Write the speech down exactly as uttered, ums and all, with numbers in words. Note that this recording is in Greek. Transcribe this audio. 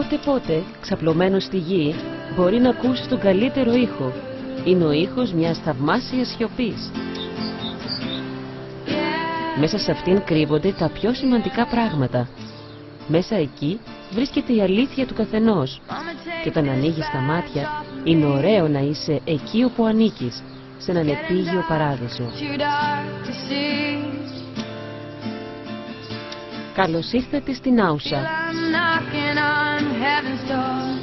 Πότε πότε, ξαπλωμένος στη γη, μπορεί να ακούσει τον καλύτερο ήχο. Είναι ο ήχος μιας θαυμάσιας σιωπής. Μέσα σε αυτήν κρύβονται τα πιο σημαντικά πράγματα. Μέσα εκεί βρίσκεται η αλήθεια του καθενός. Και όταν ανοίγεις τα μάτια, είναι ωραίο να είσαι εκεί όπου ανήκεις, σε έναν επίγειο παράδεισο. Καλώς ήρθατε στην Νάουσα.